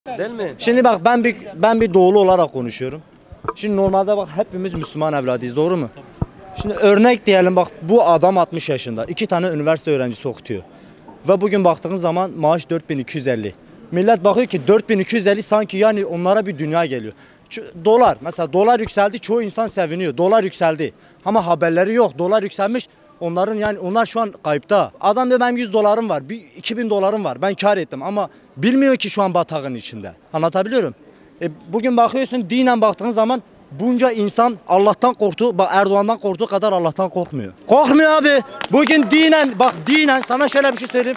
Değil mi? Şimdi bak ben bir doğulu olarak konuşuyorum. Şimdi normalde bak hepimiz Müslüman evladıyız, doğru mu? Şimdi örnek diyelim, bak bu adam 60 yaşında. 2 tane üniversite öğrencisi okutuyor. Ve bugün baktığın zaman maaş 4250. Millet bakıyor ki 4250 sanki yani onlara bir dünya geliyor. Dolar mesela, dolar yükseldi, çoğu insan seviniyor. Dolar yükseldi ama haberleri yok. Dolar yükselmiş. Onların yani onlar şu an kayıpta. Adam diyor benim 100 dolarım var, 2000 dolarım var. Ben kar ettim ama bilmiyor ki şu an batağın içinde. Anlatabiliyorum. Bugün bakıyorsun dinen baktığın zaman bunca insan Allah'tan korktu. Bak Erdoğan'dan korktuğu kadar Allah'tan korkmuyor. Korkmuyor abi. Bugün dinen sana şöyle bir şey söyleyeyim.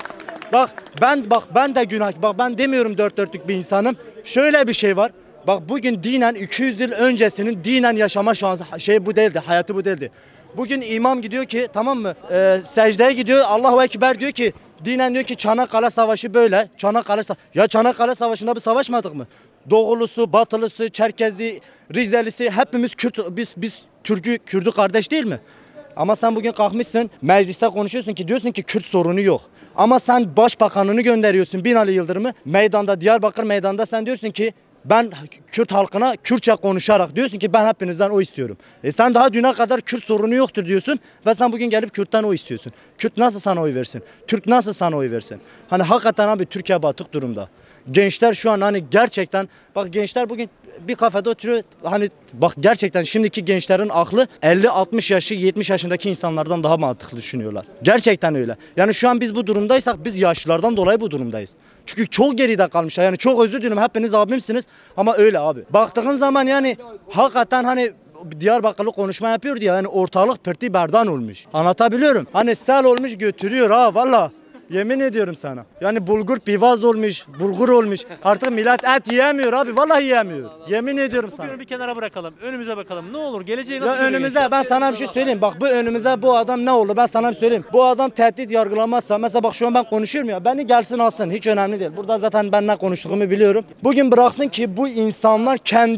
Ben de günah. Bak ben demiyorum dört dörtlük bir insanım. Şöyle bir şey var. Bak bugün dinen 200 yıl öncesinin dinen yaşama şansı bu değildi. Hayatı bu değildi. Bugün imam gidiyor ki, tamam mı? Secdeye gidiyor. Allahu Ekber diyor ki, dinen diyor ki Çanakkale Savaşı böyle. Çanakkale Savaşı'nda bir savaşmadık mı? Doğulusu, Batılısı, Çerkezi, Rizelisi hepimiz Kürt, biz Kürdü kardeş değil mi? Ama sen bugün kalkmışsın mecliste konuşuyorsun ki diyorsun ki Kürt sorunu yok. Ama sen başbakanını gönderiyorsun Binali Yıldırım'ı meydanda, Diyarbakır meydanda, sen diyorsun ki ben Kürt halkına Kürtçe konuşarak diyorsun ki ben hepinizden o istiyorum. Sen daha düne kadar Kürt sorunu yoktur diyorsun ve sen bugün gelip Kürt'ten o istiyorsun. Kürt nasıl sana oy versin? Türk nasıl sana oy versin? Hani hakikaten abi Türkiye batık durumda. Gençler şu an hani gerçekten bak gençler bugün bir kafede oturuyor, hani bak gerçekten şimdiki gençlerin aklı 50-60 yaşı 70 yaşındaki insanlardan daha mantıklı düşünüyorlar. Gerçekten öyle. Yani şu an biz bu durumdaysak biz yaşlılardan dolayı bu durumdayız. Çünkü çok geride kalmışlar. Yani çok özür dilerim, hepiniz abimsiniz ama öyle abi. Baktığın zaman yani hakikaten hani Diyarbakırlı konuşma yapıyor diye yani ortalık pırtı berdan olmuş. Anlatabiliyorum. Hani sel olmuş götürüyor ha valla. Yemin ediyorum sana. Yani bulgur pivaz olmuş, bulgur olmuş. Artık millet et yiyemiyor abi. Vallahi yiyemiyor. Yemin ediyorum sana. Bugünü bir kenara bırakalım. Önümüze bakalım. Ne olur geleceği nasıl Ya önümüzde ben sana bir şey söyleyeyim. Bak bu önümüzde bu adam ne oldu ben sana bir söyleyeyim. Bu adam tehdit yargılamazsa mesela bak şu an ben konuşuyorum ya. Beni gelsin alsın. Hiç önemli değil. Burada zaten ben ne konuştuğumu biliyorum. Bugün bıraksın ki bu insanlar kendi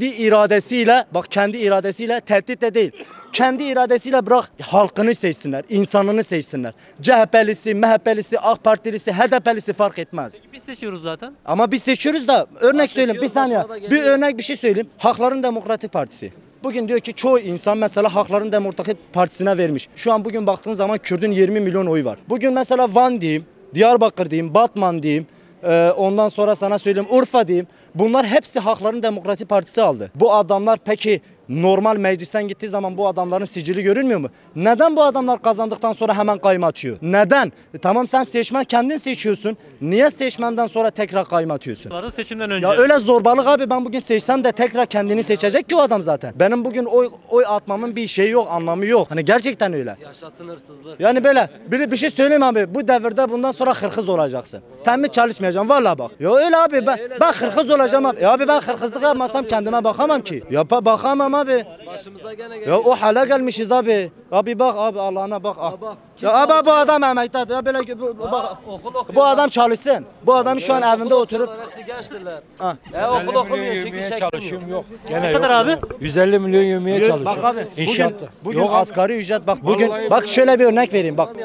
iradesiyle tehdit de değil. Kendi iradesiyle bırak halkını seçsinler, insanını seçsinler. CHP'lisi, MHP'lisi, AK Partilisi, HDP'lisi fark etmez. Biz seçiyoruz zaten. Ama biz seçiyoruz da örnek söyleyeyim bir saniye. Bir şey söyleyeyim. Hakların Demokratik Partisi. Bugün diyor ki çoğu insan mesela Hakların Demokratik Partisi'ne vermiş. Şu an bugün baktığın zaman Kürt'ün 20 milyon oyu var. Bugün mesela Van diyeyim, Diyarbakır diyeyim, Batman diyeyim. Ondan sonra sana söyleyeyim Urfa diyeyim. Bunlar hepsi Hakların Demokratik Partisi aldı. Bu adamlar peki normal meclisten gittiği zaman bu adamların sicili görünmüyor mu? Neden bu adamlar kazandıktan sonra hemen kayma atıyor? Neden? Tamam sen seçmen kendin seçiyorsun. Niye seçmenden sonra tekrar kayma atıyorsun? Seçimden önce. Ya öyle zorbalık abi, ben bugün seçsem de tekrar kendini seçecek ki o adam zaten. Benim bugün oy atmamın bir şeyi yok, anlamı yok. Hani gerçekten öyle. Yaşasın hırsızlık. Yani böyle bir şey söyleyeyim abi, bu devirde bundan sonra hırkız olacaksın. Temiz çalışmayacağım vallahi bak. Ya öyle abi ben hırkız olacağım abi. Ya abi ben hırkızlık yapmasam kendime bakamam ki. Bakamam abi. Başımıza gene Ya o hale gelmişiz abi. Abi bak abi Allah'ına bak. Ya abi bu adam emekli. Ya böyle bak. Bu adam çalışsın. Bu adam şu an evinde oturup hepsi gençtirler. Ha. Okul okumuyor çünkü çalışıyorum yok. Ne kadar abi? 150 milyon yemeye bak çalışıyorum. abi İnşaatta. bugün Yok abi. asgari ücret bak bugün Vallahi bak şöyle bir örnek vereyim bak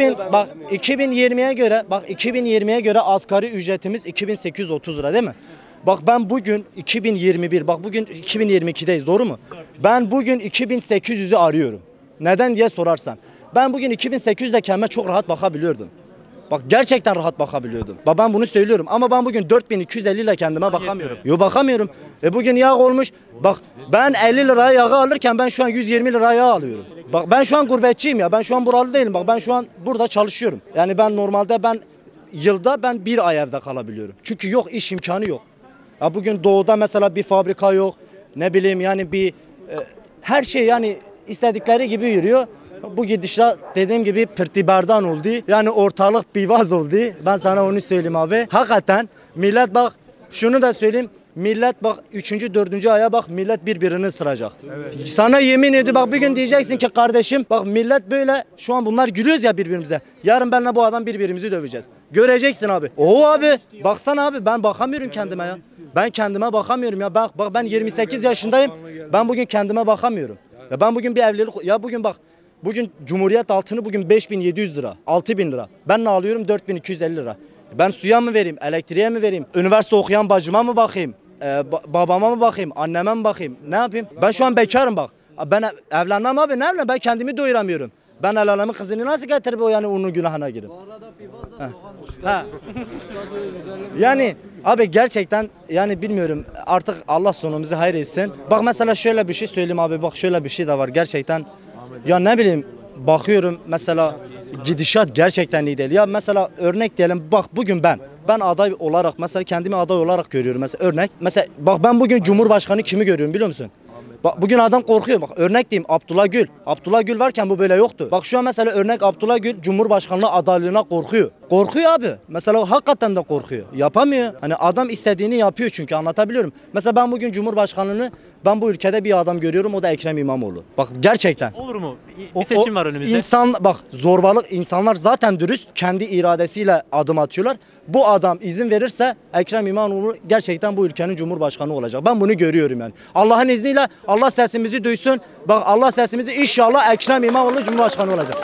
2020'ye göre asgari ücretimiz 2830 lira değil mi? Bak ben bugün 2021 bak bugün 2022'deyiz, doğru mu? Ben bugün 2800'ü arıyorum. Neden diye sorarsan. Ben bugün 2800'de kendime çok rahat bakabiliyordum. Bak gerçekten rahat bakabiliyordum. Bak ben bunu söylüyorum ama ben bugün 4250 ile kendime bakamıyorum. Yo bakamıyorum. Bugün yağ olmuş. Bak ben 50 liraya yağ alırken ben şu an 120 liraya yağ alıyorum. Bak ben şu an gurbetçiyim ya. Ben şu an buralı değilim. Bak ben şu an burada çalışıyorum. Yani ben normalde yılda bir ay evde kalabiliyorum. Çünkü yok, iş imkanı yok. Ya bugün doğuda mesela bir fabrika yok. Ne bileyim yani her şey yani istedikleri gibi yürüyor. Bu gidişle dediğim gibi pırtiberdan oldu. Yani ortalık bivaz oldu. Ben sana onu söyleyeyim abi. Hakikaten millet bak şunu da söyleyeyim. Millet bak 3. 4. aya bak millet birbirini ısıracak. Evet. Sana yemin ediyorum bak bir gün diyeceksin ki kardeşim bak millet böyle şu an bunlar gülüyoruz ya birbirimize. Yarın benle bu adam birbirimizi döveceğiz. Göreceksin abi. Abi baksana abi ben bakamıyorum kendime ya. Ben kendime bakamıyorum ya. Bak ben 28 yaşındayım. Ben bugün kendime bakamıyorum. Ya ben bugün bir evlilik ya bugün Cumhuriyet altını bugün 5700 lira, 6000 lira. Ben ne alıyorum? 4250 lira. Ben suya mı vereyim, elektriğe mi vereyim, üniversite okuyan bacıma mı bakayım, babama mı bakayım, anneme mi bakayım, ne yapayım? Ben şu an bekarım bak. Ben evlenmem abi, ne evlenmem? Ben kendimi doyuramıyorum. Ben el alemin kızını nasıl getirip o yani onun günahına girip? Yani abi gerçekten yani bilmiyorum artık Allah sonumuzu hayır etsin. Bak mesela şöyle bir şey söyleyeyim abi, bak şöyle bir şey de var gerçekten. Ya ne bileyim bakıyorum mesela gidişat gerçekten iyi değil. Ya mesela örnek diyelim bak bugün ben aday olarak mesela kendimi aday olarak görüyorum mesela örnek. Mesela bak ben bugün Cumhurbaşkanı kimi görüyorum biliyor musun? Bak bugün adam korkuyor. Bak örnek diyeyim Abdullah Gül. Abdullah Gül varken bu böyle yoktu. Bak şu an mesela örnek Abdullah Gül Cumhurbaşkanlığı adaylığına korkuyor. Korkuyor abi. Mesela hakikaten de korkuyor. Yapamıyor. Hani adam istediğini yapıyor çünkü anlatabiliyorum. Mesela ben bugün Cumhurbaşkanlığını ben bu ülkede bir adam görüyorum o da Ekrem İmamoğlu. Bak gerçekten. Olur mu? Bir seçim var önümüzde. Bak zorbalık insanlar zaten dürüst kendi iradesiyle adım atıyorlar. Bu adam izin verirse Ekrem İmamoğlu gerçekten bu ülkenin cumhurbaşkanı olacak. Ben bunu görüyorum yani. Allah'ın izniyle Allah sesimizi duysun. Bak Allah sesimizi inşallah Ekrem İmamoğlu cumhurbaşkanı olacak.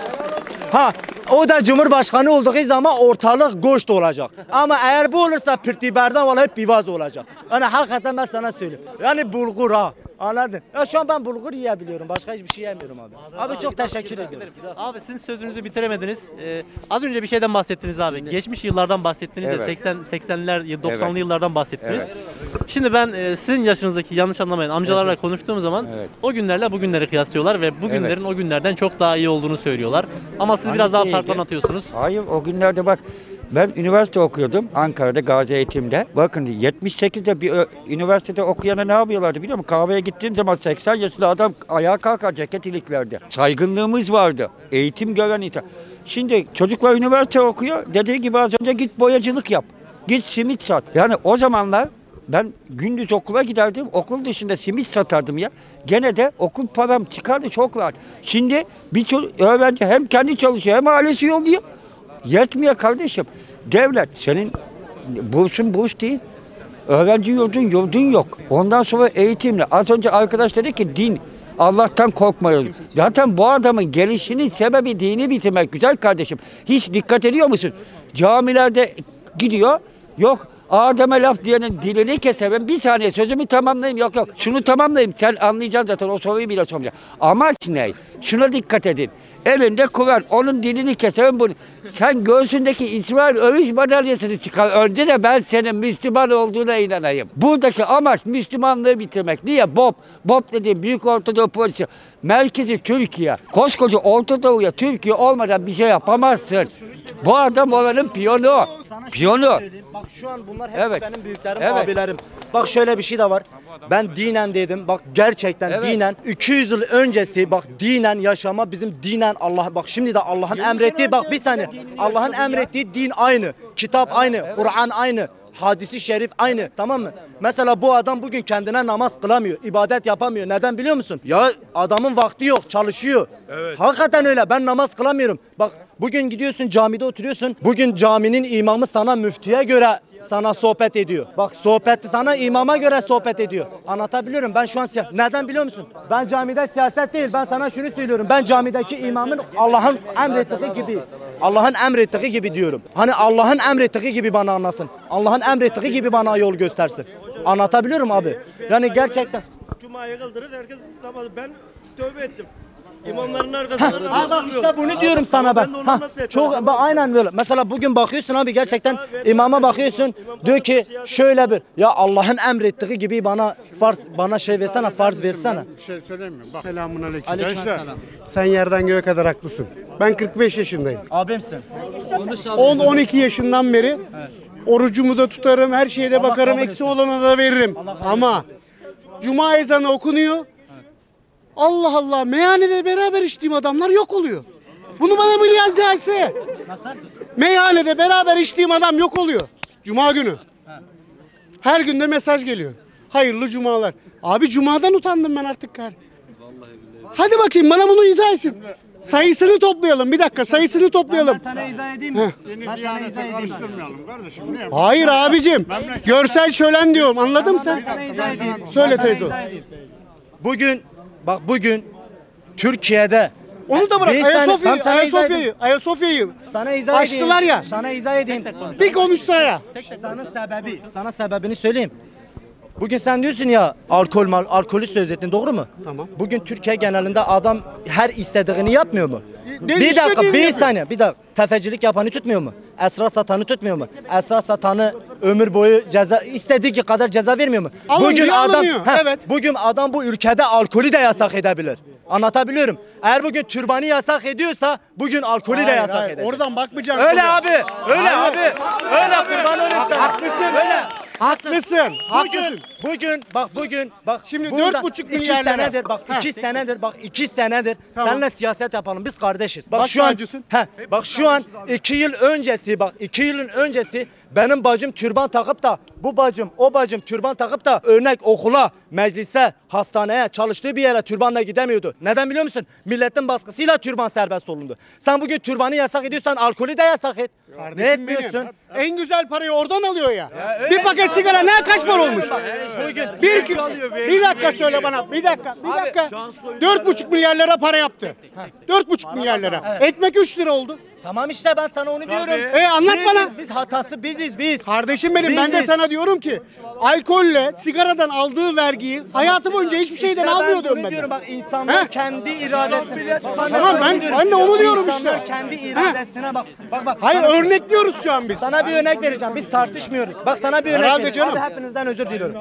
Ha o da cumhurbaşkanı olduğu zaman ortalık goşt olacak. Ama eğer bu olursa Pürtiber'den vallahi hep bivaz olacak. Yani hakikaten ben sana söyleyeyim. Yani bulgur ha. Anladın? Ya şu an ben bulgur yiyebiliyorum. Başka hiçbir şey yemiyorum abi. Abi çok teşekkür ederim. Abi sizin sözünüzü bitiremediniz. Az önce bir şeyden bahsettiniz abi. Geçmiş yıllardan bahsettiniz de Evet. 80'ler 90'lı Evet. yıllardan bahsettiniz. Şimdi ben sizin yaşınızdaki yanlış anlamayın amcalarla konuştuğum zaman Evet. o günlerle bugünleri kıyaslıyorlar ve bugünlerin o günlerden çok daha iyi olduğunu söylüyorlar. Ama siz biraz daha Hangisi farklı iyiydi? anlatıyorsunuz. Hayır o günlerde bak ben üniversite okuyordum Ankara'da Gazi Eğitim'de. Bakın 78'de bir üniversitede okuyana ne yapıyorlardı biliyor musun? Kahveye gittiğim zaman 80 yaşında adam ayağa kalkar ceket iliklerdi. Saygınlığımız vardı. Eğitim gören insan. Şimdi çocuklar üniversite okuyor. Dediği gibi az önce git boyacılık yap. Git simit sat. Yani o zamanlar ben gündüz okula giderdim. Okul dışında simit satardım ya. Gene de okul param çıkardı çok rahat. Şimdi bir öğrenci hem kendi çalışıyor hem ailesi yolluyor. Yetmiyor kardeşim. Devlet senin bursun burs değil. Öğrenci yurdun yok. Ondan sonra eğitimle. Az önce arkadaş dedi ki din. Allah'tan korkmayalım. Zaten bu adamın gelişinin sebebi dini bitirmek güzel kardeşim. Hiç dikkat ediyor musun? Camilerde gidiyor. Yok Adem'e laf diyenin dilini keserim. Bir saniye sözümü tamamlayayım. Yok şunu tamamlayayım. Sen anlayacaksın zaten o soruyu bile sormayacağım. Amaç ne? Şuna dikkat edin. Elinde Kur'an. Onun dilini keserim bunu. Sen göğsündeki İsrail övüş madalyasını çıkar. Önce de ben senin Müslüman olduğuna inanayım. Buradaki amaç Müslümanlığı bitirmek. Niye? BOP dediğim Büyük Ortadoğu Polisi. Merkezi Türkiye. Koskoca Orta Doğu'ya Türkiye olmadan bir şey yapamazsın. Bu adam oranın piyonu. Piyonu. Bak şu an bunlar hepsi Evet. benim büyüklerim, Evet. abilerim. Bak şöyle bir şey de var. Ben dinen dedim. Bak gerçekten Evet. dinen 200 yıl öncesi bak dinen yaşama bizim dinen Allah bak şimdi de Allah'ın emrettiği bak bir saniye. Allah'ın emrettiği din aynı. Kitap aynı. Kur'an aynı. Hadisi şerif aynı, tamam mı? Mesela bu adam bugün kendine namaz kılamıyor, ibadet yapamıyor. Neden biliyor musun? Ya adamın vakti yok, çalışıyor. Evet. Hakikaten öyle. Ben namaz kılamıyorum. Bak bugün gidiyorsun camide oturuyorsun. Bugün caminin imamı sana müftüye göre sana sohbet ediyor. Bak sohbeti sana imama göre sohbet ediyor. Anlatabiliyorum. Ben şu an neden biliyor musun? Ben camide siyaset değil. Ben sana şunu söylüyorum. Ben camideki imamın Allah'ın emrettiği gibi. Allah'ın emrettiği gibi diyorum. Hani Allah'ın emrettiği gibi bana anlasın. Allah'ın emrettiği gibi bana yol göstersin. Anlatabiliyorum abi. Yani gerçekten. Cuma'yı kıldırır herkes namazı. Ben tövbe ettim. İmamların arkasında namaz Bak kılmıyorum. işte bunu diyorum sana ben. Ben de onu anlatmaya çalışıyorum. Aynen böyle. Mesela bugün bakıyorsun abi gerçekten imama bakıyorsun diyor ki şöyle bir ya Allah'ın emrettiği gibi bana şey versene farz versene. Bir şey söyleyeyim mi? Bak. Selamun aleyküm. Gençler, sen yerden göğe kadar haklısın. Ben 45 yaşındayım. Abimsin. 10-12 yaşından beri orucumu da tutarım, her şeye de bakarım, kabul eksi etsin. olana da veririm. Ama Cuma ezanı okunuyor. Allah Allah, meyhanede beraber içtiğim adamlar yok oluyor. Bunu bana bir yaz gelse. Meyhanede beraber içtiğim adam yok oluyor. Cuma günü. Her günde mesaj geliyor. Hayırlı cumalar. Abi cumadan utandım ben artık kar. Hadi bakayım bana bunu izah etsin. Sayısını toplayalım. Bir dakika sayısını toplayalım. Sana izah edeyim mi? Karıştırmayalım kardeşim. Ne Hayır abicim. Görsel şölen diyorum. Anladın mı sen? Sana izah edeyim. Söyle Sana teyze. izah edeyim. Bugün Türkiye'de Onu da bırak. Bir saniye, tamam, sana izah Ayasofya'yı Sana izah açtılar edeyim. ya. Sana izah edeyim. Bir konuşsa ya. Sana sebebini söyleyeyim. Bugün sen diyorsun ya alkolü söz ettin, doğru mu? Tamam. Bugün Türkiye genelinde adam her istediğini yapmıyor mu? Ne Bir dakika, istediğini bir yapıyor. saniye, bir dakika. Tefecilik yapanı tutmuyor mu? Esrar satanı tutmuyor mu? Esrar satanı ömür boyu ceza, istediği kadar ceza vermiyor mu? Alınıyor, alınıyor. Evet. Bugün adam bu ülkede alkolü de yasak edebilir. Anlatabiliyorum. Eğer bugün türbanı yasak ediyorsa bugün alkolü de yasak edecek. Oradan bakmayacaksın. Öyle abi. Öyle abi. Öyle kurban olayım sana. Haklısın. Öyle. Haklısın. Bugün Şimdi burada 4,5 iki milyar lira. senedir bak Heh. 2 senedir Tamam. seninle siyaset yapalım, biz kardeşiz. Bak Baş şu an tacısın. şu an 2 yıl öncesi benim bacım türban takıp da o bacım türban takıp da örnek okula, meclise, hastaneye, çalıştığı bir yere türbanla gidemiyordu. Neden biliyor musun? Milletin baskısıyla türban serbest olundu. Sen bugün türbanı yasak ediyorsan alkolü de yasak et. Ne Kardeşim etmiyorsun? benim. En güzel parayı oradan alıyor ya. Bir paket sigara ne kaç para olmuş? Bir dakika söyle bana. Bir dakika. 4,5 milyar lira para yaptı. 4,5 milyar lira. Ekmek 3 lira oldu. Tamam işte ben sana onu diyorum. Anlat bana. Biz hatası biziz. Kardeşim benim, ben de Biziz. sana diyorum ki alkolle sigaradan aldığı vergiyi hayatı boyunca hiçbir şeyden almıyor diyorum ben. Diyorum bak, insanlar He? kendi iradesine. Tamam, ben de onu diyorum işte. İnsanlar kendi iradesine bak. Bak. Hayır, örnekliyoruz şu an biz. Sana bir örnek vereceğim. Biz tartışmıyoruz. Bak sana bir örnek Herhalde vereceğim. canım. Abi hepinizden özür diliyorum.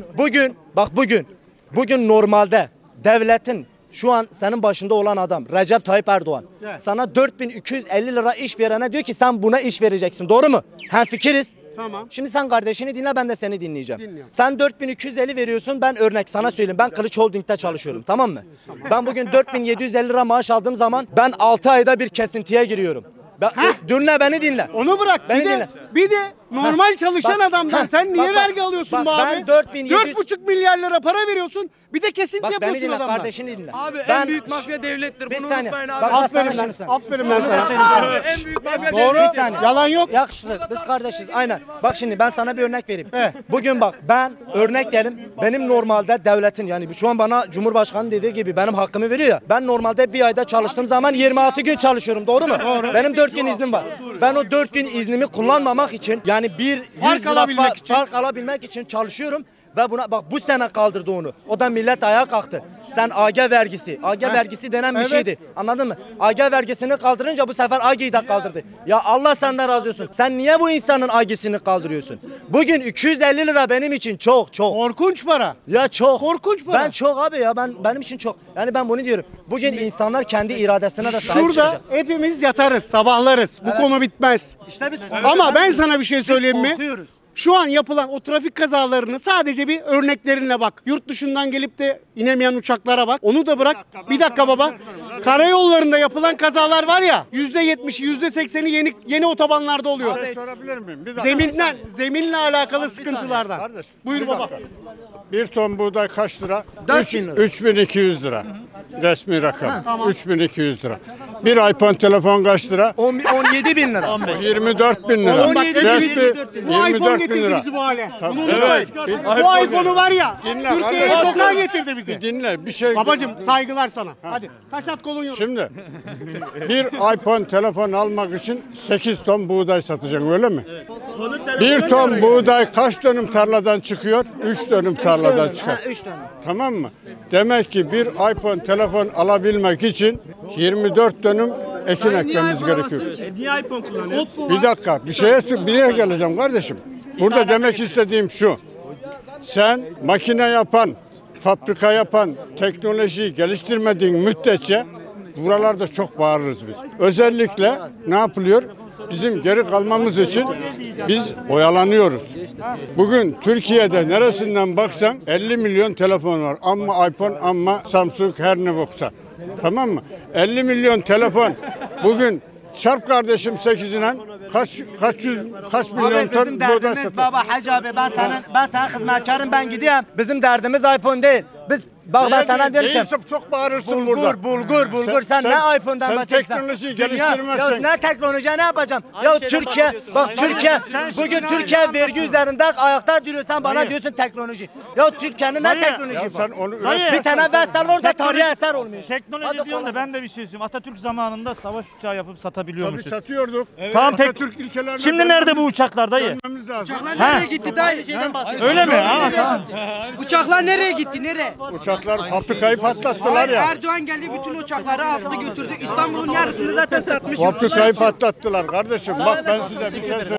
Bugün normalde devletin şu an senin başında olan adam Recep Tayyip Erdoğan sana 4250 lira iş verene diyor ki sen buna iş vereceksin. Doğru mu? Hemfikiriz. Tamam. Şimdi sen kardeşini dinle, ben de seni dinleyeceğim. Dinliyorum. Sen 4250 veriyorsun, ben örnek sana söyleyeyim. Ben Kılıç Holding'de çalışıyorum, tamam mı? Ben bugün 4750 lira maaş aldığım zaman ben 6 ayda bir kesintiye giriyorum. Dinle, beni dinle. Onu bırak. Beni dinle. Bir de normal çalışan Bak, adamdan sen niye bak, vergi alıyorsun bak, be ben abi? 4700 4,5 milyar lira para veriyorsun. Bir de kesinti Bak beni yapıyorsun dinle, adamdan. kardeşini dinle. Abi Ben- en büyük mafya devlettir. Bir Bunu saniye. unutmayın abi. Bak, bak sana Aferin şunu ben. sen. Aferin ben Şunu sana. söyleyeyim sana. En büyük mafya Doğru. devlettir. Bir saniye. Yalan yok. Yakışıklı. Biz kardeşiz. Aynen. Bak şimdi ben sana bir örnek vereyim. Bugün bak ben örnek diyelim. Benim normalde devletin, yani şu an bana Cumhurbaşkanı dediği gibi benim hakkımı veriyor ya. Ben normalde bir ayda çalıştığım zaman 26 gün çalışıyorum. Doğru mu? Doğru. Benim 4 gün iznim var. Ben o 4 gün iznimi kullanmamak için, yani bir fark alabilmek için çalışıyorum. Ve buna bak, bu sene kaldırdı onu. O da millet ayağa kalktı. Sen AG vergisi. AG vergisi denen bir şeydi. Anladın mı? AG vergisini kaldırınca bu sefer AG'yi de kaldırdı. Ya Allah senden razı olsun. Sen niye bu insanın AG'sini kaldırıyorsun? Bugün 250 lira benim için çok. Korkunç para. Ya çok. Korkunç para. Ben çok abi ya, benim için çok. Yani ben bunu diyorum. Bugün insanlar kendi iradesine de sahip Şurada çıkacak. hepimiz yatarız, sabahlarız. Bu konu bitmez. İşte biz Ama ben sana bir şey söyleyeyim mi? korkuyoruz. Şu an yapılan o trafik kazalarını sadece bir örneklerinle bak. Yurt dışından gelip de inemeyen uçaklara bak. Onu da bırak. Bir dakika baba. Karayollarında yapılan kazalar var ya, %70'i, %80'i yeni otobanlarda oluyor. Sorabilir miyim? Bir dakika. Zeminle alakalı sıkıntılardan. Kardeş, Buyur bir baba. dakika. Bir ton buğday kaç lira? 4000 lira. 3200 lira. Resmi rakam. 3200 lira. Bir iPhone telefon kaç lira? 17 bin lira. 24 bin lira. 17 bin Resmi lira. Bu iPhone 24 bin getirdi lira. bizi bu hale. Tabii. Bunu unutmayın. Evet. Bu iPhone'u var ya, Dinle Türkiye'ye kardeşim. sokağa getirdi bizi. Dinle bir şey. Babacım saygılar sana. Hadi kaç at kolun yok. Şimdi bir iPhone telefon almak için 8 ton buğday satacaksın, öyle mi? Bir ton buğday kaç dönüm tarladan çıkıyor? 3 dönüm tarladan çıkar. 3 tane. Tamam mı? Demek ki bir iPhone telefon alabilmek için 24 dönüm ekin ekmemiz gerekiyor. Niye iPhone kullanıyor? Bir dakika, bir şeye geleceğim kardeşim. Burada demek istediğim şu. Sen makine yapan, fabrika yapan, teknolojiyi geliştirmediğin müddetçe buralarda çok bağırırız biz. Özellikle ne yapılıyor? Bizim geri kalmamız için biz oyalanıyoruz. Bugün Türkiye'de neresinden baksan 50 milyon telefon var. Amma iPhone, amma Samsung, her ne boksa. Tamam mı? 50 milyon telefon. Bugün çarp kardeşim 8'ine kaç milyon ton Bizim buğday derdimiz satıyor. baba Hacı abi, ben senin hizmetkarım, ben gidiyorum. Bizim derdimiz iPhone değil. Biz Bak ben sana diyorum ki Değilse çok bağırırsın burada. bulgur sen ne iPhone'dan sen bahsediyorsun? teknolojiyi Dünya- geliştirmezsen. Ya ne teknoloji ne yapacağım? Aynı Ya şeyden Türkiye bahsediyorsun. bak Aynı Türkiye şeyden. bugün Türkiye vergi üzerinde ayakta duruyor sen bana diyorsun teknoloji. Ya Türkiye'nin ne teknoloji Ya var? sen onu Bir tane Vestel var da tarihi eser olmuş. Teknoloji Hadi diyorsun da kolay. ben de bir şey söyleyeyim. Atatürk zamanında savaş uçağı yapıp tabii satabiliyormuşuz. satıyorduk. Tamam, Atatürk ilkelerine Şimdi nerede bu uçaklar dayı? dönmemiz lazım. Ha? Gitti dayı. Şeyden bahsediyoruz. Öyle mi? Ha, tamam. Uçaklar nereye gitti? Nereye? Uçaklar fabrikayı patlattılar ya. Erdoğan geldi bütün uçakları aldı götürdü. İstanbul'un yarısını zaten satmış. Fabrikayı patlattılar kardeşim. Bak ben size bir şey söyleyeyim.